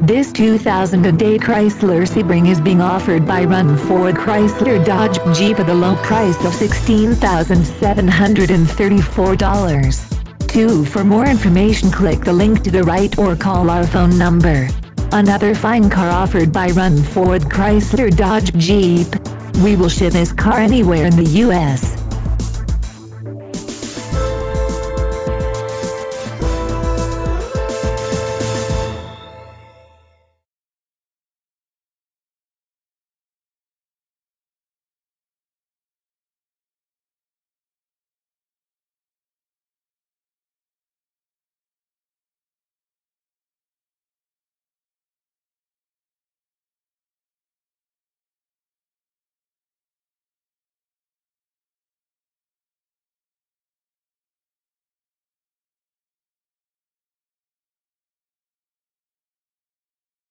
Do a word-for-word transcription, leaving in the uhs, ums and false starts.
This two thousand eight Chrysler Sebring is being offered by Run Ford Chrysler Dodge Jeep at a low price of sixteen thousand seven hundred thirty-four dollars. two For more information, click the link to the right or call our phone number. Another fine car offered by Run Ford Chrysler Dodge Jeep. We will ship this car anywhere in the U S